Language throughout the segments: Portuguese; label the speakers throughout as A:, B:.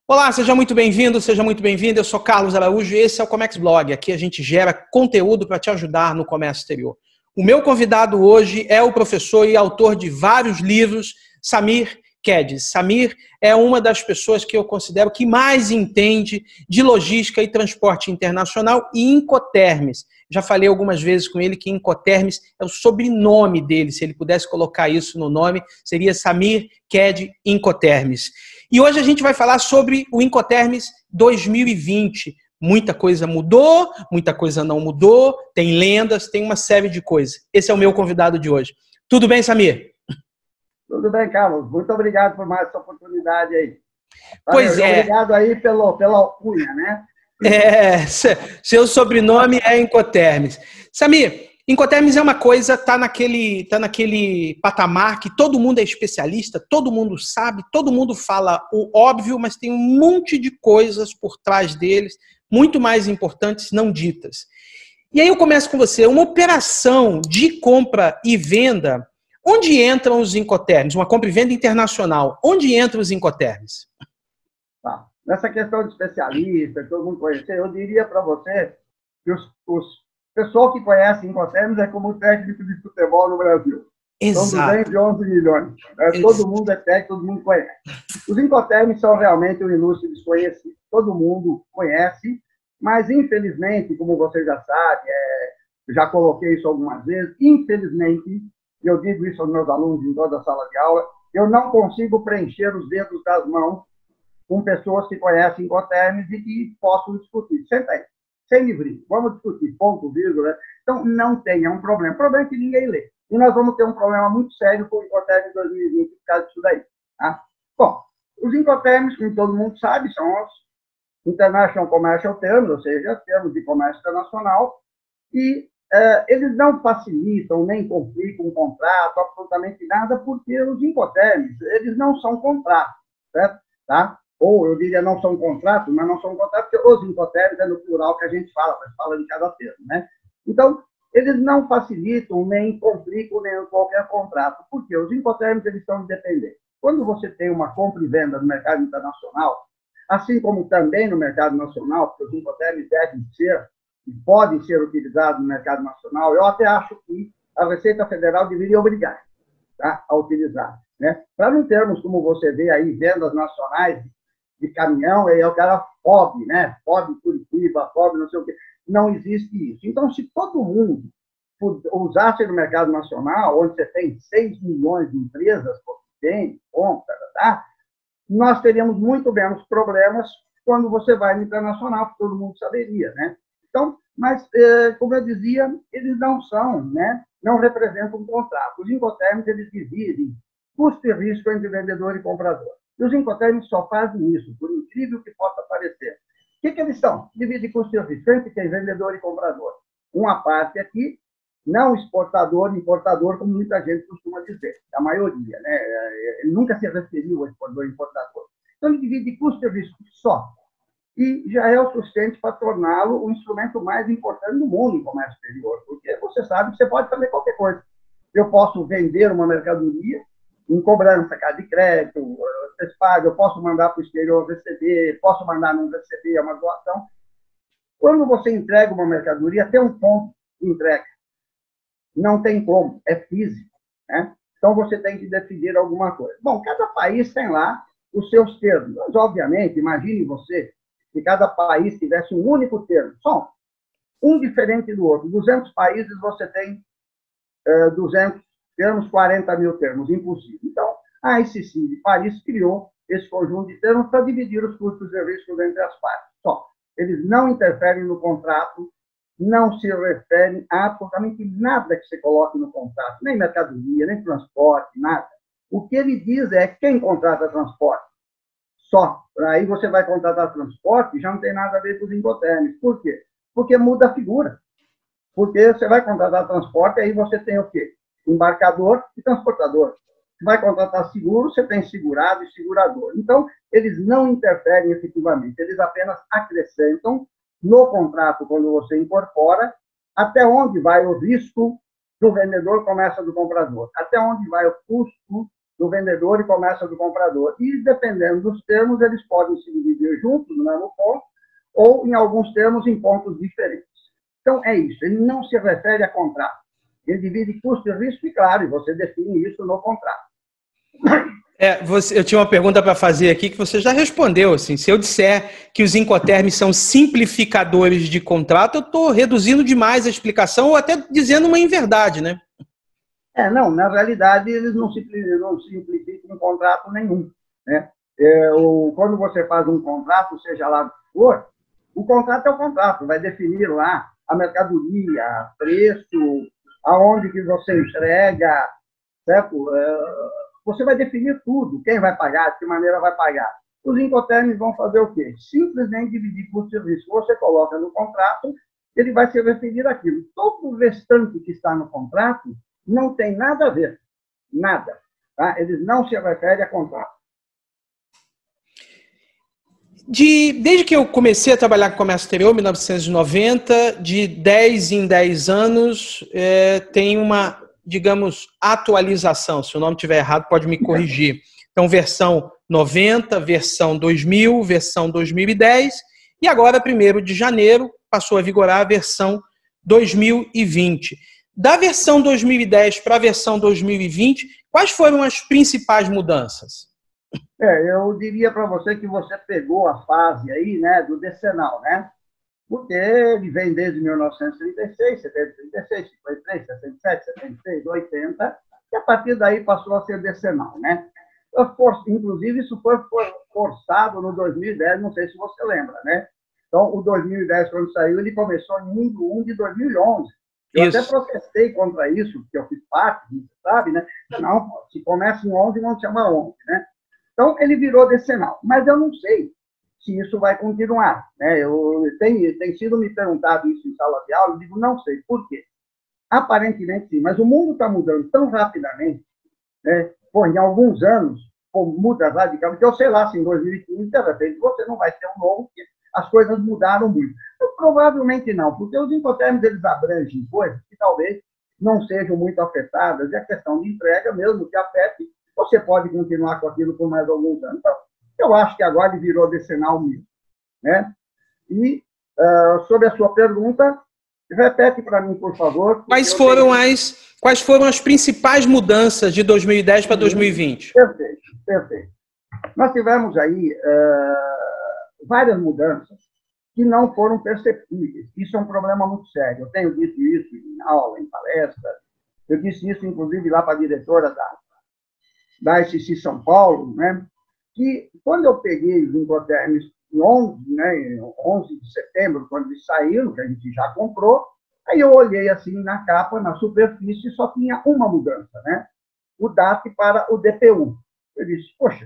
A: Olá, seja muito bem-vindo, seja muito bem-vinda. Eu sou Carlos Araújo e esse é o Comex Blog. Aqui a gente gera conteúdo para te ajudar no comércio exterior. O meu convidado hoje é o professor e autor de vários livros, Samir Kediz. Samir é uma das pessoas que eu considero que mais entende de logística e transporte internacional e Incoterms. Já falei algumas vezes com ele que Incoterms é o sobrenome dele. Se ele pudesse colocar isso no nome, seria Samir Kediz Incoterms. E hoje a gente vai falar sobre o Incoterms 2020. Muita coisa mudou, muita coisa não mudou, tem lendas, tem uma série de coisas. Esse é o meu convidado de hoje. Tudo bem, Samir?
B: Tudo bem, Carlos. Muito obrigado por mais essa oportunidade aí.
A: Pois é.
B: Obrigado aí pela alcunha, né?
A: Seu sobrenome é Incoterms. Samir, Incoterms é uma coisa, tá naquele patamar que todo mundo é especialista, todo mundo sabe, todo mundo fala o óbvio, mas tem um monte de coisas por trás deles, muito mais importantes, não ditas. E aí eu começo com você. Uma operação de compra e venda, onde entram os Incoterms? Uma compra e venda internacional, onde entram os Incoterms?
B: Tá. Nessa questão de especialista, todo mundo conhecer, eu diria para você que os pessoal que conhece Incoterms é como o técnico de futebol no Brasil.
A: Exato.
B: São 211 milhões. Todo mundo é técnico, todo mundo conhece. Os Incoterms são realmente um ilustre desconhecido. Todo mundo conhece, mas infelizmente, como você já sabe, já coloquei isso algumas vezes, infelizmente, eu digo isso aos meus alunos em toda a sala de aula, eu não consigo preencher os dedos das mãos com pessoas que conhecem Incoterms e que possam discutir. Senta aí, sem livrinho, vamos discutir, ponto, vírgula. Então, não tem, é um problema. O problema é que ninguém lê. E nós vamos ter um problema muito sério com o Incoterms 2020 por causa disso daí. Tá? Bom, os Incoterms, como todo mundo sabe, são os International Commercial Terms, ou seja, termos de comércio internacional, e eles não facilitam nem complicam um contrato, absolutamente nada, porque os Incoterms, eles não são contratos, certo? Tá? Ou eu diria não são contratos, mas não são contratos, porque os Incoterms é no plural que a gente fala, mas fala de cada termo, né? Então, eles não facilitam, nem complicam, nem qualquer contrato, porque os Incoterms, eles são independentes. Quando você tem uma compra e venda no mercado internacional, assim como também no mercado nacional, porque os Incoterms devem ser e podem ser utilizados no mercado nacional, eu até acho que a Receita Federal deveria obrigar, tá, a utilizar, né? Para não termos, como você vê aí, vendas nacionais de caminhão, aí é o cara pobre, né? Pobre Curitiba, pobre não sei o quê. Não existe isso. Então, se todo mundo usasse no mercado nacional, onde você tem 6 milhões de empresas, tem, compra, tá? Nós teríamos muito menos problemas quando você vai no internacional, porque todo mundo saberia, né? Então, mas, como eu dizia, eles não são, né? Não representam um contrato. Os Incoterms, eles dividem custo e risco entre vendedor e comprador. E os Incoterms só fazem isso, por incrível que possa parecer. O que eles são? Dividem custo e risco entre quem? Vendedor e comprador. Uma parte aqui, não exportador, importador, como muita gente costuma dizer. A maioria, né? Ele nunca se referiu a exportador e importador. Então, ele divide custo e risco só. E já é o suficiente para torná-lo o instrumento mais importante do mundo em comércio exterior, porque você sabe que você pode fazer qualquer coisa. Eu posso vender uma mercadoria em cobrança, carta de crédito, eu posso mandar para o exterior receber, posso mandar não receber, é uma doação. Quando você entrega uma mercadoria, tem um ponto de entrega. Não tem como, é físico, né? Então, você tem que decidir alguma coisa. Bom, cada país tem lá os seus termos. Mas, obviamente, imagine você que cada país tivesse um único termo, só um diferente do outro. 200 países, você tem 200 termos, 40 mil termos, impossível. Então, a ICC de Paris criou esse conjunto de termos para dividir os custos e riscos entre as partes. Só, eles não interferem no contrato, não se referem a absolutamente nada que você coloque no contrato, nem mercadoria, nem transporte, nada. O que ele diz é quem contrata transporte. Só. Aí você vai contratar transporte, já não tem nada a ver com os Incoterms. Por quê? Porque muda a figura. Porque você vai contratar transporte, aí você tem o quê? Embarcador e transportador. Você vai contratar seguro, você tem segurado e segurador. Então, eles não interferem efetivamente, eles apenas acrescentam no contrato, quando você incorpora, até onde vai o risco do vendedor começa do comprador, até onde vai o custo do vendedor e começa do comprador. E, dependendo dos termos, eles podem se dividir juntos no mesmo ponto, ou, em alguns termos, em pontos diferentes. Então, é isso. Ele não se refere a contrato. Ele divide custo e risco, e, claro, você define isso no contrato.
A: Eu tinha uma pergunta para fazer aqui que você já respondeu. Assim, se eu disser que os Incoterms são simplificadores de contrato, eu estou reduzindo demais a explicação ou até dizendo uma inverdade, né?
B: Não, na realidade, eles não simplificam um contrato nenhum, né? Quando você faz um contrato, seja lá do que for, o contrato é o contrato, vai definir lá a mercadoria, preço, aonde que você entrega, certo? Você vai definir tudo, quem vai pagar, de que maneira vai pagar. Os Incoterms vão fazer o quê? Simplesmente dividir custo e risco. Você coloca no contrato, ele vai se referir àquilo. Todo o restante que está no contrato não tem nada a ver. Nada. Tá? Eles não se referem a contrato.
A: Desde que eu comecei a trabalhar com comércio exterior, em 1990, de 10 em 10 anos, tem uma, digamos, atualização. Se o nome estiver errado, pode me corrigir. Então, versão 90, versão 2000, versão 2010, e agora, 1º de janeiro, passou a vigorar a versão 2020. Da versão 2010 para a versão 2020, quais foram as principais mudanças?
B: Eu diria para você que você pegou a fase aí, né, do decenal, né? Porque ele vem desde 1936, 736, 53, 67, 76, 80, e a partir daí passou a ser decenal, né? Inclusive, isso foi forçado no 2010, não sei se você lembra, né? Então, o 2010, quando saiu, ele começou em 1 de 2011. Eu até protestei contra isso, porque eu fiz parte, sabe, né? Não, se começa em 11, não chama 11, né? Então, ele virou decenal. Mas eu não sei se isso vai continuar, né? Tem sido me perguntado isso em sala de aula, eu digo, não sei. Por quê? Aparentemente, sim. Mas o mundo está mudando tão rapidamente, né? Em alguns anos, muda radicalmente. Eu sei lá, se em 2015, de repente, você não vai ter um novo, porque as coisas mudaram muito. Eu, provavelmente não, porque os Incoterms, eles abrangem coisas que talvez não sejam muito afetadas, e a questão de entrega, mesmo que afete, você pode continuar com aquilo por mais alguns anos. Então, eu acho que agora ele virou decenal mesmo, né? E, sobre a sua pergunta, repete para mim, por favor.
A: Quais foram as principais mudanças de 2010 para 2020?
B: Perfeito, perfeito. Nós tivemos aí várias mudanças que não foram perceptíveis. Isso é um problema muito sério. Eu tenho dito isso em aula, em palestra. Eu disse isso, inclusive, lá para a diretora da SCC São Paulo, né? Que quando eu peguei os Incoterms em 11, né, 11 de setembro, quando eles saíram, que a gente já comprou, aí eu olhei assim na capa, na superfície, e só tinha uma mudança, né? O DAT para o DPU. Eu disse, poxa,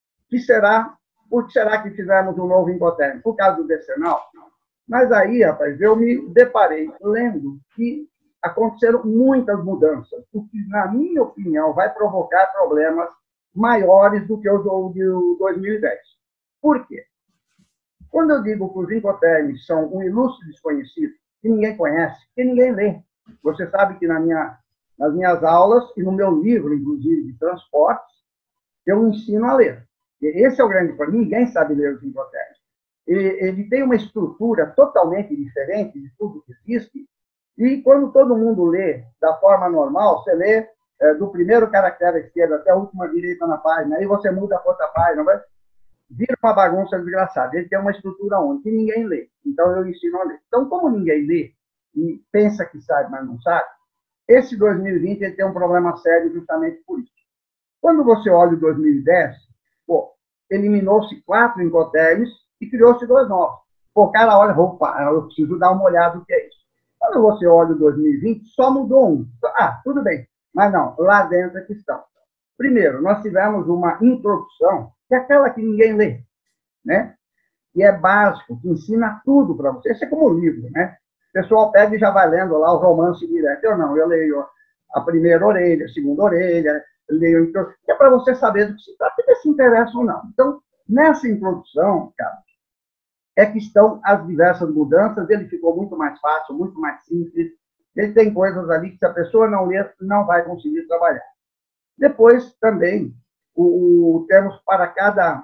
B: por que será que fizemos um novo Incoterm? Por causa do decenal? Mas aí, rapaz, eu me deparei lendo que aconteceram muitas mudanças, o que, na minha opinião, vai provocar problemas maiores do que o de 2010. Por quê? Quando eu digo que os Incoterms são um ilustre desconhecido, que ninguém conhece, que ninguém lê, você sabe que nas minhas aulas e no meu livro, inclusive, de transportes, eu ensino a ler. E esse é o grande problema, ninguém sabe ler os Incoterms. Ele tem uma estrutura totalmente diferente de tudo que existe, e quando todo mundo lê da forma normal, você lê do primeiro caractere à esquerda até a última direita na página, aí você muda para outra página, vira uma bagunça desgraçada. Ele tem uma estrutura única, e ninguém lê. Então, eu ensino a ler. Então, como ninguém lê e pensa que sabe, mas não sabe, esse 2020 ele tem um problema sério justamente por isso. Quando você olha o 2010, eliminou-se 4 Incoterms e criou-se 2 novos. O cara olha, opa, eu preciso dar uma olhada no que é isso. Quando você olha o 2020, só mudou um. Tudo bem. Mas não, lá dentro é que estão. Primeiro, nós tivemos uma introdução, que é aquela que ninguém lê, né? Que é básico, que ensina tudo para você. Isso é como livro, né? O pessoal pega e já vai lendo lá o romance direto. Eu não, eu leio a primeira orelha, a segunda orelha, leio, que é para você saber do que se trata, se se interessa ou não. Então, nessa introdução, cara, é que estão as diversas mudanças. Ele ficou muito mais fácil, muito mais simples. Ele tem coisas ali que, se a pessoa não ler, não vai conseguir trabalhar. Depois, também, temos para cada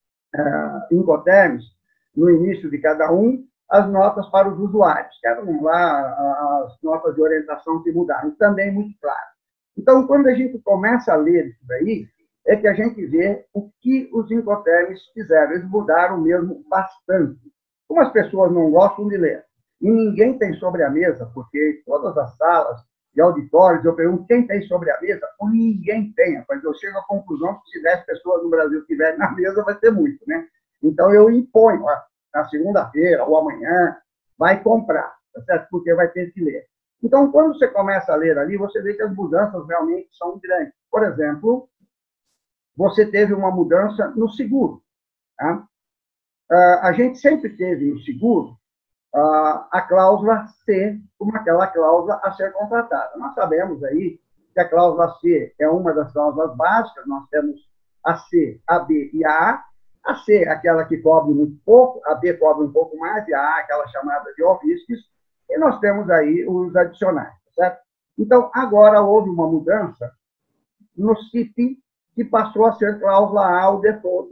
B: Incoterms, no início de cada um, as notas para os usuários, que eram lá as notas de orientação que mudaram, também muito claro. Então, quando a gente começa a ler isso daí, é que a gente vê o que os Incoterms fizeram. Eles mudaram mesmo bastante. Como as pessoas não gostam de ler, e ninguém tem sobre a mesa, porque todas as salas e auditórios, eu pergunto quem tem sobre a mesa, ou ninguém tem. Mas eu chego à conclusão que se 10 pessoas no Brasil tiverem na mesa, vai ser muito, né? Então, eu imponho, na segunda-feira ou amanhã, vai comprar, tá certo? Porque vai ter que ler. Então, quando você começa a ler ali, você vê que as mudanças realmente são grandes. Por exemplo, você teve uma mudança no seguro. Tá? A gente sempre teve no seguro a cláusula C como aquela cláusula a ser contratada. Nós sabemos aí que a cláusula C é uma das cláusulas básicas, nós temos a C, a B e a A. A C é aquela que cobre muito pouco, a B cobre um pouco mais, e a A aquela chamada de all-risks, e nós temos aí os adicionais, certo? Então, agora houve uma mudança no CIP, que passou a ser cláusula A, o default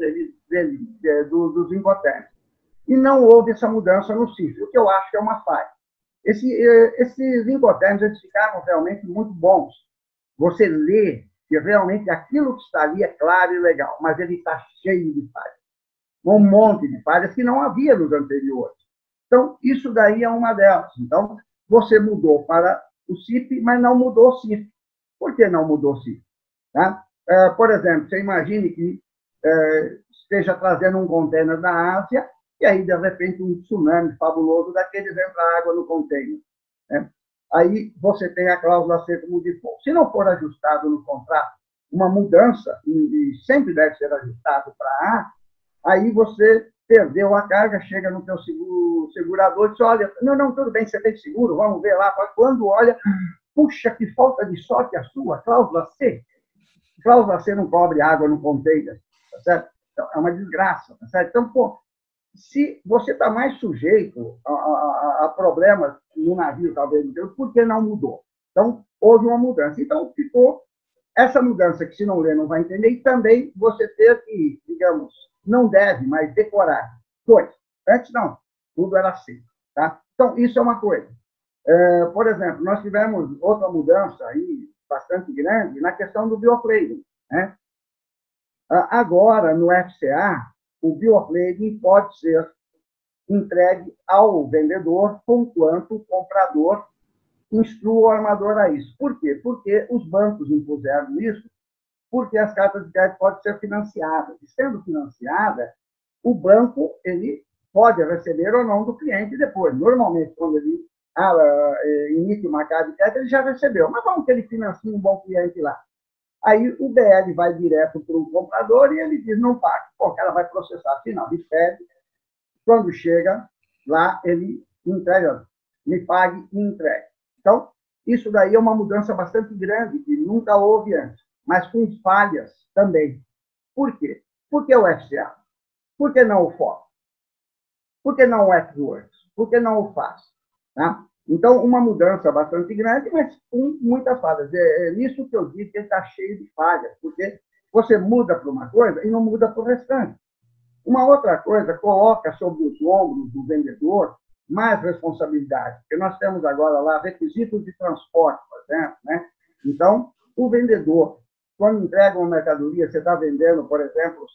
B: dos Incoterms. E não houve essa mudança no CIF, o que eu acho que é uma falha. Esses Incoterms, eles ficaram realmente muito bons. Você lê que realmente aquilo que está ali é claro e legal, mas ele está cheio de falhas. Um monte de falhas que não havia nos anteriores. Então, isso daí é uma delas. Então, você mudou para o CIP, mas não mudou o CIF. Por que não mudou o CIF? Tá? Por exemplo, você imagine que esteja trazendo um contêiner da Ásia e aí, de repente, um tsunami fabuloso daqueles entra água no contêiner. Né? Aí você tem a cláusula C como default. Se não for ajustado no contrato uma mudança, e sempre deve ser ajustado para A, aí você perdeu a carga, chega no teu segurador e diz, olha, não, tudo bem, você tem seguro, vamos ver lá. Quando olha, puxa, que falta de sorte a sua, cláusula C. Cláusula C não cobre água no container, tá certo? Então, é uma desgraça, tá certo? Então, pô, se você está mais sujeito a problemas no navio, talvez, por que não mudou? Então, houve uma mudança. Então, ficou essa mudança que, se não ler, não vai entender, e também você ter que, digamos, não deve, mas decorar. Dois. Antes, não. Tudo era assim. Tá? Então, isso é uma coisa. Por exemplo, nós tivemos outra mudança aí, bastante grande, na questão do bioflading. Né? Agora, no FCA, o bioflading pode ser entregue ao vendedor, conquanto o comprador instrua o armador a isso. Por quê? Porque os bancos impuseram isso, porque as cartas de crédito podem ser financiadas. E sendo financiada, o banco ele pode receber ou não do cliente depois. Normalmente, quando ele emite uma carta de crédito, ele já recebeu. Mas vamos que ele financie um bom cliente lá. Aí o BL vai direto para o comprador e ele diz, não paga. Pô, o cara vai processar, final, ele pede. Quando chega lá, ele entrega, me pague e entregue. Então, isso daí é uma mudança bastante grande, que nunca houve antes, mas com falhas também. Por quê? Por que o FCA? Por que não o FOB? Por que não o F-Works? Por que não o FAS? Tá? Então, uma mudança bastante grande, mas com muitas falhas. É nisso que eu digo que ele está cheio de falhas, porque você muda para uma coisa e não muda para o restante. Uma outra coisa, coloca sobre os ombros do vendedor mais responsabilidade, porque nós temos agora lá requisitos de transporte, por exemplo. Né? Então, o vendedor, quando entrega uma mercadoria, você está vendendo, por exemplo,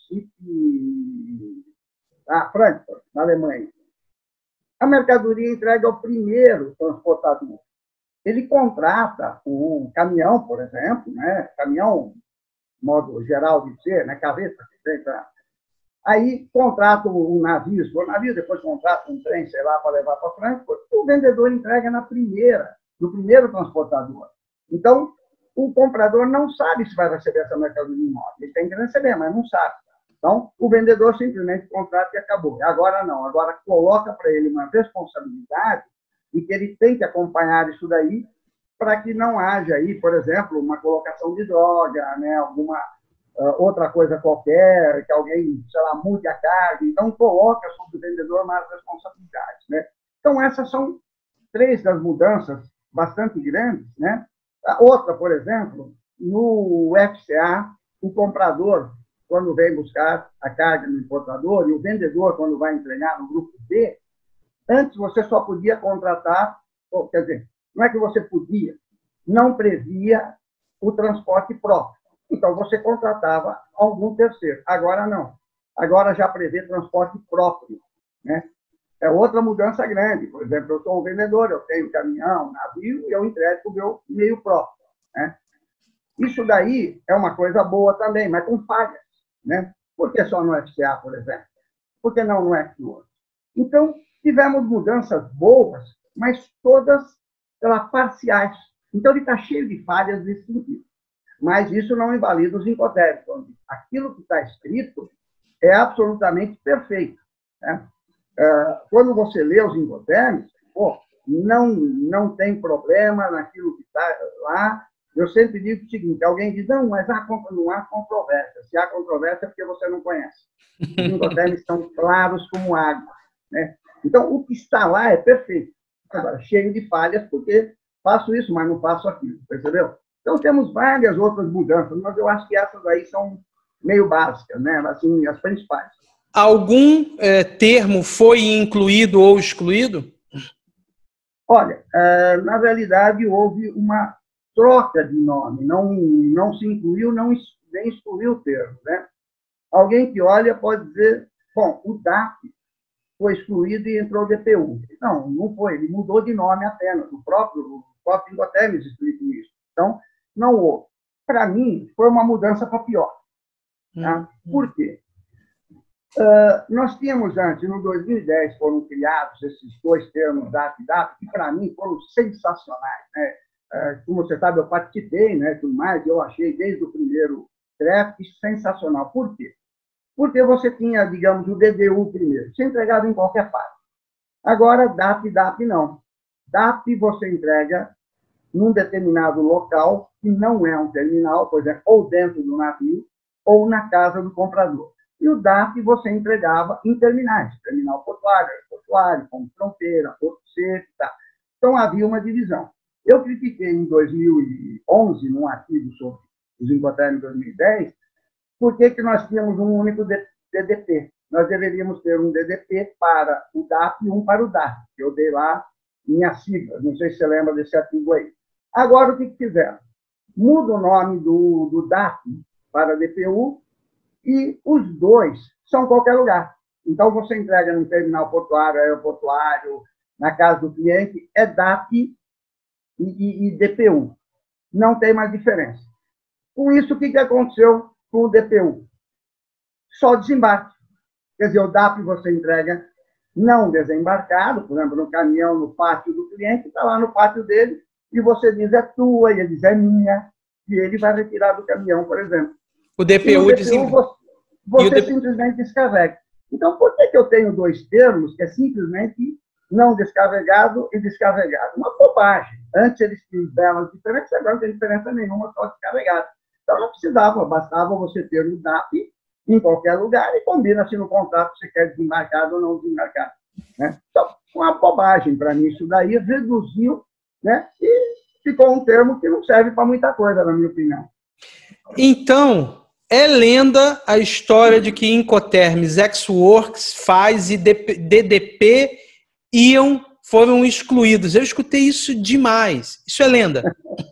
B: Frankfurt, na Alemanha. A mercadoria entrega ao primeiro transportador. Ele contrata um caminhão, por exemplo, né? Caminhão, modo geral de dizer, né? Carreta, aí contrata um navio, se for navio, depois contrata um trem, sei lá, para levar para Frankfurt, o vendedor entrega no primeiro transportador. Então, o comprador não sabe se vai receber essa mercadoria em moto. Ele tem que receber, mas não sabe. Então, o vendedor simplesmente contrata e acabou. Agora não, agora coloca para ele uma responsabilidade e que ele tem que acompanhar isso daí para que não haja aí, por exemplo, uma colocação de droga, né, alguma outra coisa qualquer, que alguém, sei lá, mude a carga. Então, coloca sobre o vendedor mais responsabilidades. Né? Então, essas são 3 das mudanças bastante grandes. Né? A outra, por exemplo, no FCA, o comprador, quando vem buscar a carga no importador, e o vendedor, quando vai entregar no grupo B, antes você só podia contratar, quer dizer, não é que você podia, não previa o transporte próprio. Então, você contratava algum terceiro. Agora não. Agora já prevê transporte próprio, né? É outra mudança grande. Por exemplo, eu sou um vendedor, eu tenho caminhão, navio, e eu entrego o meu meio próprio, né? Isso daí é uma coisa boa também, mas com falhas, né? Por que só no FCA, por exemplo? Por que não no FCA? Então, tivemos mudanças boas, mas todas parciais. Então, ele está cheio de falhas nesse sentido. Mas isso não invalida os Incoterms. Aquilo que está escrito é absolutamente perfeito, né? Quando você lê os Incoterms, não tem problema naquilo que está lá. Eu sempre digo o seguinte: alguém diz, não há controvérsia. Se há controvérsia é porque você não conhece. Os Incoterms estão claros como água, né? Então, o que está lá é perfeito. Agora, cheio de falhas, porque faço isso, mas não faço aquilo, percebeu? Então, temos várias outras mudanças, mas eu acho que essas aí são meio básicas, né? Assim, as principais.
A: Algum termo foi incluído ou excluído?
B: Olha, na realidade, houve uma troca de nome. Não se incluiu, nem excluiu o termo, né? Alguém que olha pode dizer, bom, o DAP foi excluído e entrou o DPU. Não foi. Ele mudou de nome apenas. O próprio Incoterms explica isso. Então, não houve. Para mim, foi uma mudança para pior. Tá? Por quê? Nós tínhamos antes, no 2010, foram criados esses dois termos, DAP e DAP, que para mim foram sensacionais, né? Como você sabe, eu participei, né, tudo mais, eu achei desde o primeiro draft sensacional. Por quê? Porque você tinha, digamos, o DDU primeiro, você entregava em qualquer parte. Agora, DAP e DAP não. DAP você entrega num determinado local, que não é um terminal, por exemplo, ou dentro do navio, ou na casa do comprador. E o DAP você entregava em terminais, terminal portuário, ponto fronteira, porto seco, tá. Então, havia uma divisão. Eu critiquei em 2011, num artigo sobre os Incoterms em 2010, por que nós tínhamos um único DDP. Nós deveríamos ter um DDP para o DAP e um para o DAP. Eu dei lá minha sigla, não sei se você lembra desse artigo aí. Agora, o que fizeram? Muda o nome do DAP para DPU e os dois são em qualquer lugar. Então, você entrega no terminal portuário, aeroportuário, na casa do cliente, é DAP e DPU. Não tem mais diferença. Com isso, o que aconteceu com o DPU? Só desembarque. Quer dizer, o DAP você entrega não desembarcado, por exemplo, no caminhão, no pátio do cliente, está lá no pátio dele, e você diz é tua, e ele diz é minha, e ele vai retirar do caminhão, por exemplo.
A: O DPU
B: desembarca. Você simplesmente descarrega. Então, por que eu tenho dois termos que é simplesmente não descarregado e descarregado? Uma bobagem. Antes eles tinham belas diferenças, agora não tem diferença nenhuma, só descarregado. Então, não precisava, bastava você ter o DAP em qualquer lugar e combina-se no contrato se quer desembarcado ou não desembarcado, né? Então, uma bobagem para mim. Isso daí reduziu, né? E ficou um termo que não serve para muita coisa, na minha opinião.
A: Então, é lenda a história de que Incoterms, Ex-Works, FAS e DDP foram excluídos. Eu escutei isso demais. Isso é lenda.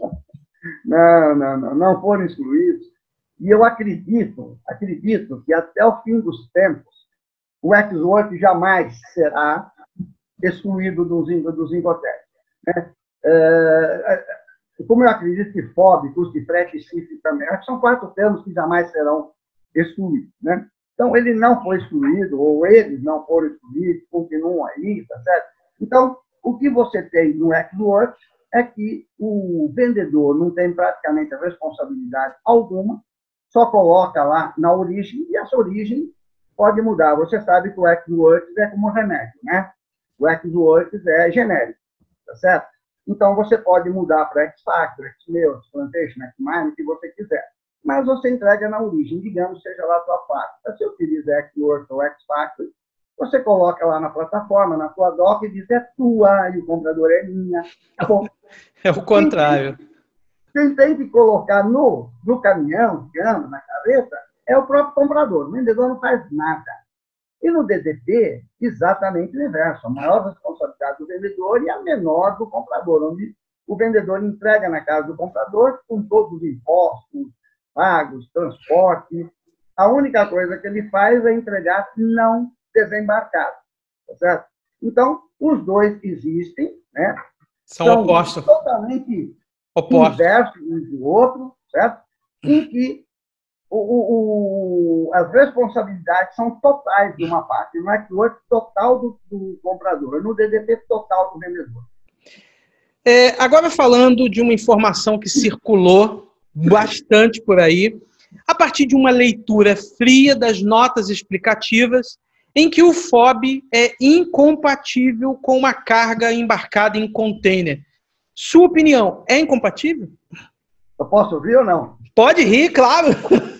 B: Não foram excluídos. E eu acredito que até o fim dos tempos, o Ex-Works jamais será excluído dos Incoterms, né? Como eu acredito que FOB, custo de frete e CIF também, acho que são 4 termos que jamais serão excluídos, né? Então, ele não foi excluído, ou eles não foram excluídos, continuam aí, tá certo? Então, o que você tem no Ex-Works é que o vendedor não tem praticamente a responsabilidade alguma, só coloca lá na origem, e essa origem pode mudar. Você sabe que o Ex-Works é como remédio, né? O Ex-Works é genérico, tá certo? Então, você pode mudar para X-Factor, X-Meus, Plantation, X-Mine, o que você quiser. Mas você entrega na origem, digamos, seja lá a tua fábrica. Se eu utiliza X-Works ou X-Factor, você coloca lá na plataforma, na tua doc, e diz é tua, e o comprador é minha. Tá bom.
A: É o contrário.
B: Quem tem que colocar no caminhão, digamos, na carreta, é o próprio comprador. O vendedor não faz nada. E no DDP, exatamente o inverso. A maior responsabilidade do vendedor e a menor do comprador, onde o vendedor entrega na casa do comprador com todos os impostos pagos, transporte. A única coisa que ele faz é entregar não desembarcado. Tá certo? Então, os dois existem, né?
A: São opostos.
B: Totalmente inversos um do outro, certo? Em que as responsabilidades são totais de uma parte, no network total do comprador, no DDP total do vendedor.
A: Agora falando de uma informação que circulou bastante por aí, a partir de uma leitura fria das notas explicativas, em que o FOB é incompatível com uma carga embarcada em container. Sua opinião, é incompatível?
B: Eu posso ouvir ou não?
A: Pode rir, claro.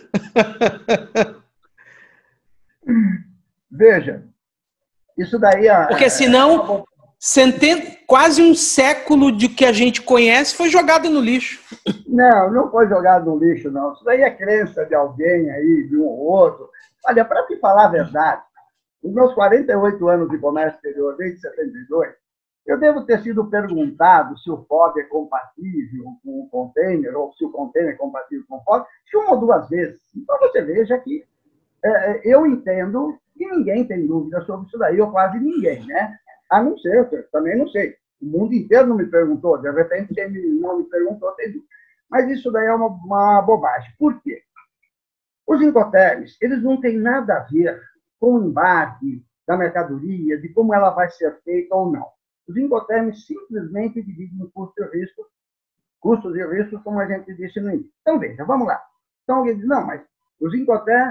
B: Veja, isso daí...
A: Porque senão, quase um século de que a gente conhece foi jogado no lixo.
B: Não foi jogado no lixo, não. Isso daí é crença de alguém aí, de um ou outro. Olha, para te falar a verdade, nos meus 48 anos de comércio exterior, desde 72, eu devo ter sido perguntado se o FOB é compatível com o container, ou se o container é compatível com o FOB, uma ou duas vezes. Então, você veja que eu entendo que ninguém tem dúvida sobre isso daí, ou quase ninguém, né? A não ser, eu também não sei. O mundo inteiro não me perguntou, de repente quem não me perguntou tem dúvida. Mas isso daí é uma bobagem. Por quê? Os Incoterms, eles não têm nada a ver com o embarque da mercadoria, de como ela vai ser feita ou não. Os Incoterms simplesmente dividem custos e riscos, como a gente disse no início. Então, veja, vamos lá. Então, alguém diz, não, mas os Incoterms,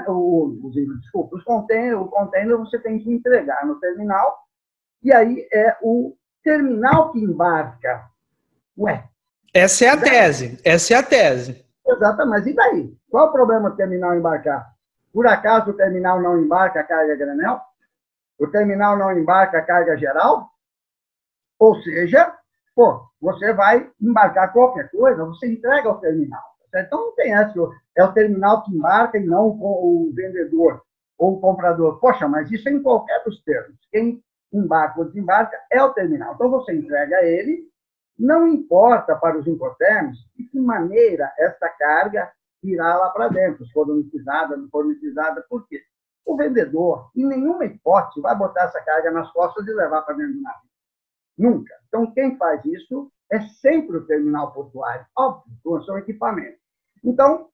B: o container você tem que entregar no terminal, e aí é o terminal que embarca. Ué.
A: Essa é a tese.
B: Exato, mas e daí? Qual o problema do terminal embarcar? Por acaso o terminal não embarca a carga granel? O terminal não embarca a carga geral? Ou seja, você vai embarcar qualquer coisa, você entrega ao terminal. Então não tem essa, é o terminal que embarca e não o vendedor ou o comprador. Poxa, mas isso é em qualquer dos termos. Quem embarca ou desembarca é o terminal. Então você entrega a ele, não importa para os Incoterms de que maneira essa carga irá lá para dentro, se for unitizada, não for unitizada, por quê? O vendedor, em nenhuma hipótese, vai botar essa carga nas costas e levar para dentro do navio. Nunca. Então, quem faz isso é sempre o terminal portuário. Óbvio, com o seu equipamento. Então,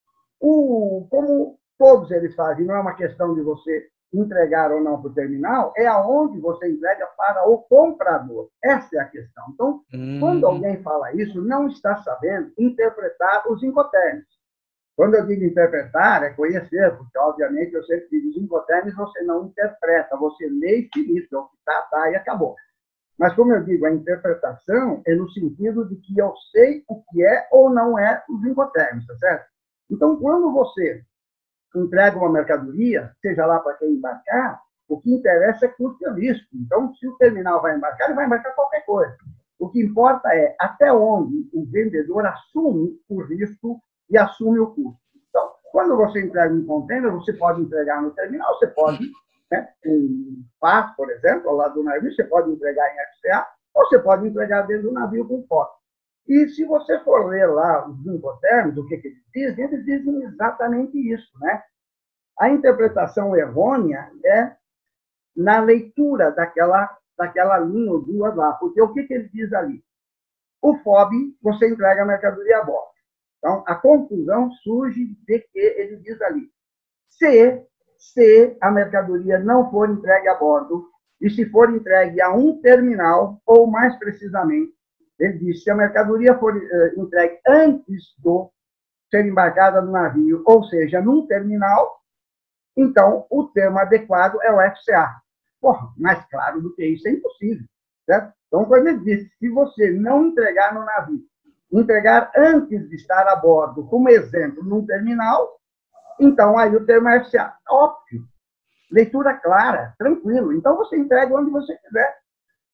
B: como todos eles fazem, não é uma questão de você entregar ou não para o terminal, é aonde você entrega para o comprador. Essa é a questão. Então, quando alguém fala isso, não está sabendo interpretar os Incoterms. Quando eu digo interpretar, é conhecer, porque, obviamente, eu sempre digo, os Incoterms você não interpreta, você lê e finito, é o que está, e acabou. Mas, como eu digo, a interpretação é no sentido de que eu sei o que é ou não é os Incoterms, tá certo? Então, quando você entrega uma mercadoria, seja lá para quem embarcar, o que interessa é custo e risco. Então, se o terminal vai embarcar, ele vai embarcar qualquer coisa. O que importa é até onde o vendedor assume o risco e assume o custo. Então, quando você entrega um container, você pode entregar no terminal, você pode, em PAS, por exemplo, ao lado do navio, você pode entregar em FCA, ou você pode entregar dentro do navio com foto. E se você for ler lá os Incoterms, o que eles dizem exatamente isso, né? A interpretação errônea é na leitura daquela linha ou duas lá, porque o que ele diz ali? O FOB, você entrega a mercadoria a bordo. Então, a confusão surge de que ele diz ali, se a mercadoria não for entregue a bordo, e se for entregue a um terminal, ou mais precisamente, ele diz, se a mercadoria for entregue antes de ser embarcada no navio, ou seja, num terminal, então o termo adequado é o FCA. Porra, mais claro do que isso é impossível. Certo? Então, quando ele diz, se você não entregar no navio, entregar antes de estar a bordo, como exemplo, num terminal, então aí o termo é FCA. Óbvio. Leitura clara, tranquilo. Então você entrega onde você quiser.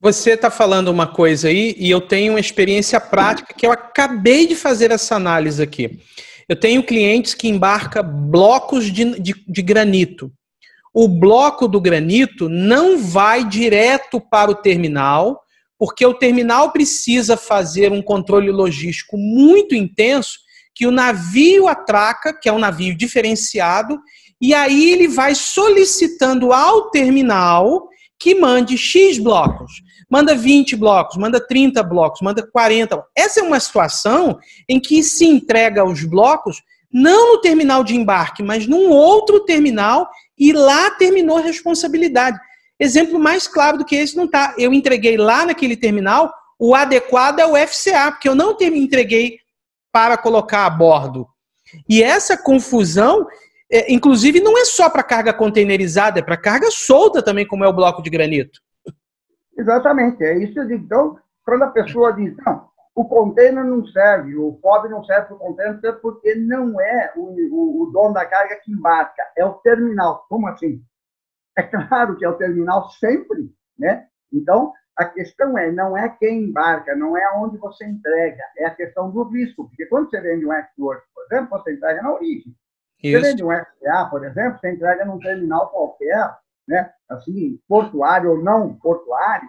A: Você está falando uma coisa aí e eu tenho uma experiência prática que eu acabei de fazer essa análise aqui. Eu tenho clientes que embarcam blocos de granito. O bloco do granito não vai direto para o terminal, porque o terminal precisa fazer um controle logístico muito intenso, que o navio atraca, que é um navio diferenciado, e aí ele vai solicitando ao terminal que mande X blocos. Manda 20 blocos, manda 30 blocos, manda 40. Essa é uma situação em que se entrega os blocos não no terminal de embarque, mas num outro terminal, e lá terminou a responsabilidade. Exemplo mais claro do que esse não está. Eu entreguei lá naquele terminal, o adequado é o FCA, porque eu não entreguei para colocar a bordo. E essa confusão, inclusive, não é só para carga containerizada, é para carga solta também, como é o bloco de granito.
B: Exatamente, é isso que eu digo. Então, quando a pessoa diz, não, o container não serve, o FOB não serve para o container, porque não é o dono da carga que embarca, é o terminal. Como assim? É claro que é o terminal sempre, né? Então, a questão não é quem embarca, não é onde você entrega, é a questão do risco. Porque quando você vende um Ex-Works, por exemplo, você entrega na origem. Isso. Você vende um FCA, por exemplo, você entrega num terminal qualquer, né? Assim, portuário ou não portuário,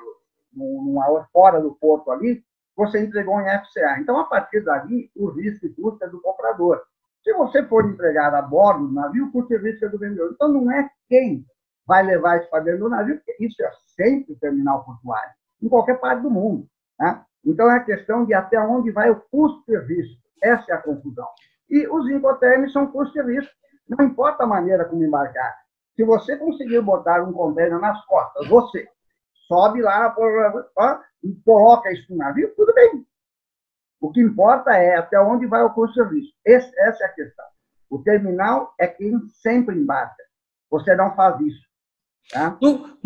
B: fora do porto ali, você entregou em FCA. Então, a partir dali, o risco e custo é do comprador. Se você for entregar a bordo do navio, o custo e risco é do vendedor. Então, não é quem vai levar isso para dentro do navio, porque isso é sempre o terminal portuário, em qualquer parte do mundo. Né? Então, é a questão de até onde vai o custo e risco. Essa é a confusão. E os incoterms são custo e risco. Não importa a maneira como embarcar. Se você conseguir botar um container nas costas, você sobe lá e coloca isso no navio, tudo bem. O que importa é até onde vai o custo e risco. Essa é a questão. O terminal é quem sempre embarca. Você não faz isso. Tá?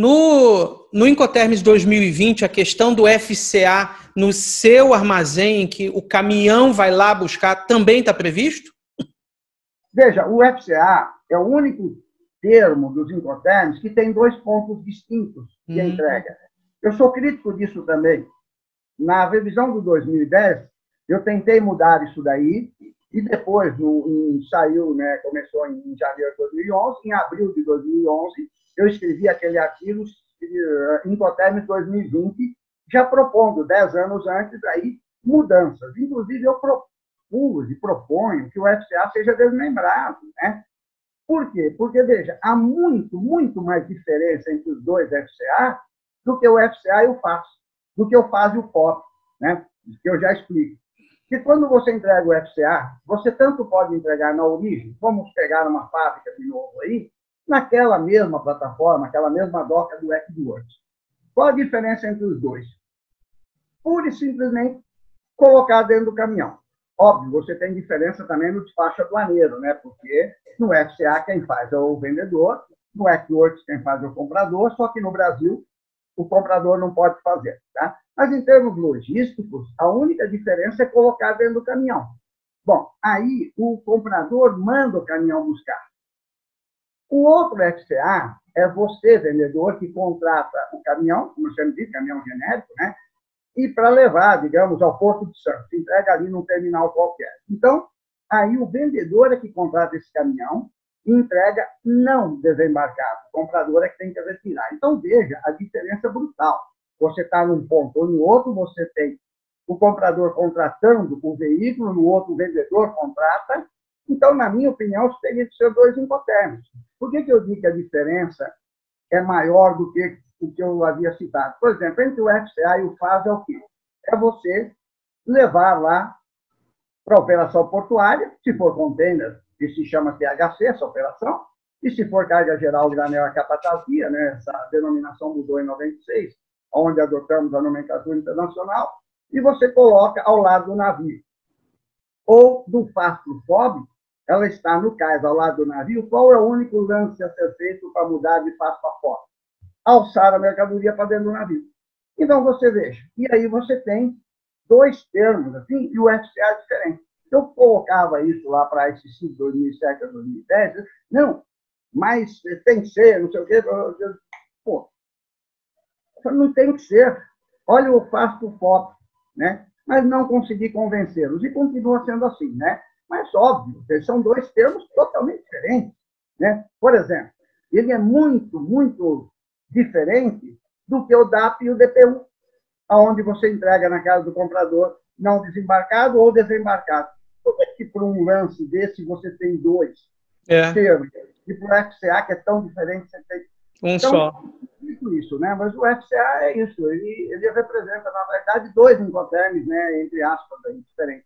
A: No Incoterms 2020, a questão do FCA no seu armazém, que o caminhão vai lá buscar, também está previsto?
B: Veja, o FCA é o único termo dos Incoterms que tem 2 pontos distintos de entrega. Eu sou crítico disso também. Na revisão do 2010, eu tentei mudar isso daí, e depois saiu, né, começou em janeiro de 2011, em abril de 2011, eu escrevi aquele artigo Incoterms 2020, já propondo, 10 anos antes, aí, mudanças. Inclusive, eu propus e proponho que o FCA seja desmembrado. Né? Por quê? Porque, veja, há muito mais diferença entre os dois FCA do que o FCA e o FAS, do que o FAS e o FOB, né? Que eu já explico. Porque quando você entrega o FCA, você tanto pode entregar na origem, vamos pegar uma fábrica de novo aí, naquela mesma plataforma, aquela mesma doca do Ex-Works. Qual a diferença entre os dois? Pura e simplesmente colocar dentro do caminhão. Óbvio, você tem diferença também no despacho aduaneiro, né? Porque no FCA quem faz é o vendedor, no Ex-Works quem faz é o comprador, só que no Brasil o comprador não pode fazer. Tá? Mas em termos logísticos, a única diferença é colocar dentro do caminhão. Bom, aí o comprador manda o caminhão buscar. O outro FCA é você, vendedor, que contrata o caminhão, como você me disse, caminhão genérico, né? E para levar, digamos, ao Porto de Santos, entrega ali num terminal qualquer. Então, aí o vendedor é que contrata esse caminhão e entrega não desembarcado. O comprador é que tem que retirar. Então, veja a diferença brutal. Você está num ponto ou no outro, você tem o comprador contratando o veículo, no outro o vendedor contrata. Então, na minha opinião, teria que ser 2 Incoterms. Por que eu digo que a diferença é maior do que o que eu havia citado? Por exemplo, entre o FCA e o FAS é o quê? É você levar lá para a operação portuária, se for container, que se chama THC, essa operação, e se for carga geral, granel, a capatazia, né? Essa denominação mudou em 96, onde adotamos a nomenclatura internacional, e você coloca ao lado do navio. Ou do FAS para o FOB, ela está no cais, ao lado do navio. Qual é o único lance a ser feito para mudar de FAS para FOB? Alçar a mercadoria para dentro do navio. Então, você veja. E aí você tem 2 termos, assim, e o FCA é diferente. Eu colocava isso lá para esse ciclo 2007 a 2010, não, mas tem que ser, não sei o quê. Pô, não tem que ser. olha, eu faço foto, né? Mas não consegui convencê-los. E continua sendo assim, né? Mas, óbvio, são dois termos totalmente diferentes, né? Por exemplo, ele é muito, muito diferente do que o DAP e o DPU, onde você entrega na casa do comprador não desembarcado ou desembarcado. Por que por um lance desse você tem dois termos? E para o FCA, que é tão diferente, você tem
A: então, só.
B: Isso, né? Mas o FCA é isso. Ele representa, na verdade, dois Incoterms, né? Entre aspas, aí, diferentes.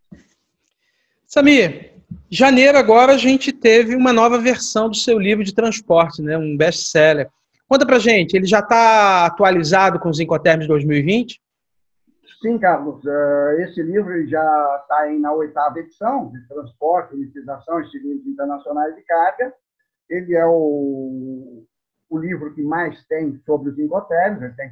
A: Samir, janeiro agora a gente teve uma nova versão do seu livro de transporte, né? Um best-seller. Conta pra gente, ele já está atualizado com os Incoterms 2020?
B: Sim, Carlos. Esse livro já está na 8ª edição de transporte, unificação e cilindros internacionais de carga. Ele é o livro que mais tem sobre os Incoterms. Ele tem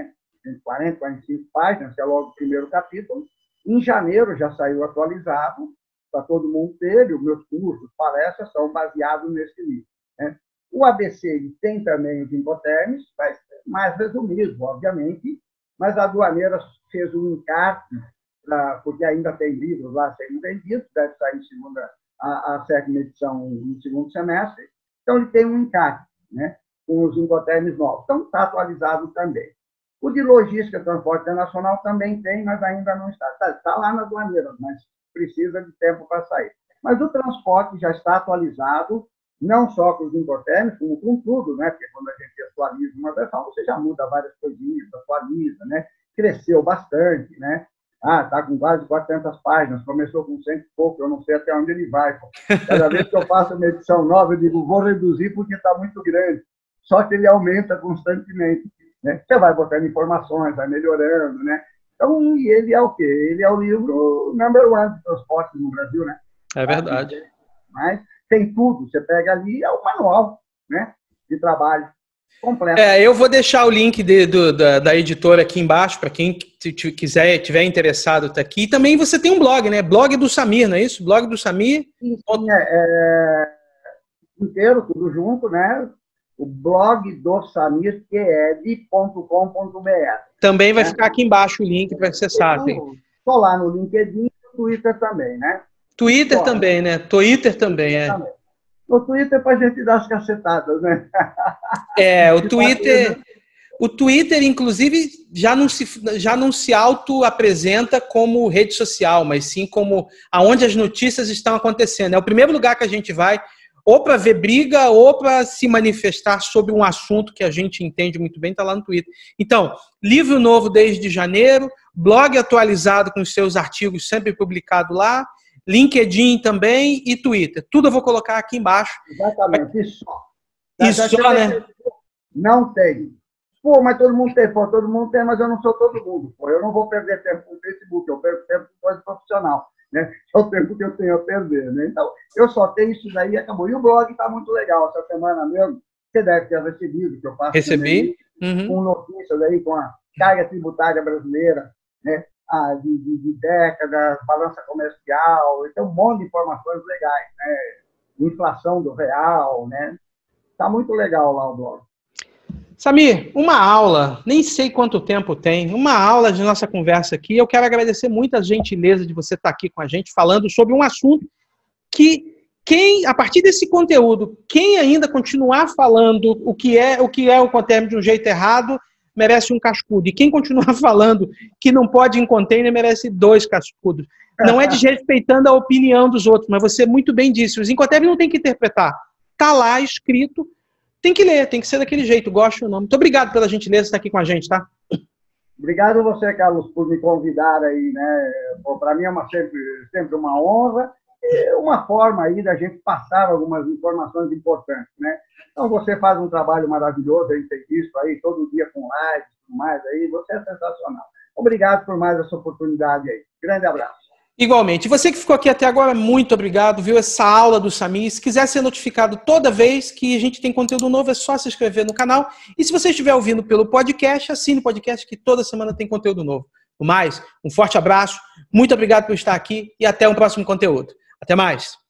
B: 45 páginas, que é logo o primeiro capítulo. Em janeiro já saiu atualizado, para todo mundo ter. Os meus cursos, palestras são baseados nesse livro, né? O ABC ele tem também os Incoterms, mas mais resumido, obviamente, mas a aduaneira fez um encarte, porque ainda tem livros lá sendo vendidos, deve sair a 7ª edição no segundo semestre, então ele tem um encarte, né, com os Incoterms novos. Então está atualizado também. O de logística e transporte internacional também tem, mas ainda não está. Está lá na aduaneira, mas precisa de tempo para sair. Mas o transporte já está atualizado, não só com os Incoterms, como com tudo, né? Porque quando a gente atualiza uma versão, você já muda várias coisinhas, atualiza, né? Cresceu bastante, né? Está com quase 400 páginas, começou com 100 e pouco, eu não sei até onde ele vai. Cada vez que eu faço uma edição nova, eu digo, vou reduzir porque está muito grande. Só que ele aumenta constantemente, né? Você vai botando informações, vai melhorando, né? Então, ele é o quê? Ele é o livro number one de transporte no Brasil, né?
A: É verdade.
B: Mas tem tudo. Você pega ali, é o manual, né, de trabalho completo.
A: Eu vou deixar o link da editora aqui embaixo, para quem tiver interessado, tá aqui. E também você tem um blog, né? Blog do Samir, não é isso? Blog do Samir.
B: Sim, inteiro, tudo junto, né? O blog do Samir, QED.com.br.
A: Também vai ficar aqui embaixo o link para acessar.
B: Estou lá no LinkedIn e no Twitter também, né?
A: Twitter também, né? Twitter também, é.
B: No Twitter para a gente dar as cacetadas, né?
A: O Twitter, inclusive, já não se auto-apresenta como rede social, mas sim como aonde as notícias estão acontecendo. É o primeiro lugar que a gente vai, ou para ver briga, ou para se manifestar sobre um assunto que a gente entende muito bem, está lá no Twitter. Então, livro novo desde janeiro, blog atualizado com os seus artigos sempre publicado lá, LinkedIn também e Twitter. Tudo eu vou colocar aqui embaixo.
B: Exatamente, isso só.
A: Isso só, né?
B: Não tem. Pô, mas todo mundo tem. Pô, todo mundo tem, mas eu não sou todo mundo. Pô, eu não vou perder tempo com o Facebook, eu perco tempo com coisa profissional, né? É o tempo que eu tenho a perder, né? Então, eu só tenho isso daí e acabou. E o blog está muito legal. Essa semana mesmo, você deve ter recebido, que eu faço.
A: Recebi.
B: Com notícias aí, com a carga tributária brasileira, né? De décadas, balança comercial, tem um monte de informações legais, né? Inflação do real, né? Está muito legal lá o blog.
A: Samir, uma aula, nem sei quanto tempo tem, uma aula de nossa conversa aqui. Eu quero agradecer muito a gentileza de você estar aqui com a gente, falando sobre um assunto que a partir desse conteúdo, quem ainda continuar falando o que é o Incoterm de um jeito errado, merece um cascudo. E quem continuar falando que não pode em container merece 2 cascudos. Não é desrespeitando a opinião dos outros, mas você muito bem disse, os Incoterm não tem que interpretar. Está lá escrito, tem que ler, tem que ser daquele jeito, gosto ou não. Muito obrigado pela gentileza de estar aqui com a gente, tá?
B: Obrigado a você, Carlos, por me convidar aí, né? Para mim é sempre uma honra, uma forma aí da gente passar algumas informações importantes, né? Então, você faz um trabalho maravilhoso, a gente tem visto aí todo dia com lives e tudo mais aí, você é sensacional. Obrigado por mais essa oportunidade aí. Grande abraço.
A: Igualmente. Você que ficou aqui até agora, muito obrigado. Viu essa aula do Samir? Se quiser ser notificado toda vez que a gente tem conteúdo novo, é só se inscrever no canal. E se você estiver ouvindo pelo podcast, assine o podcast que toda semana tem conteúdo novo. No mais, um forte abraço, muito obrigado por estar aqui e até um próximo conteúdo. Até mais.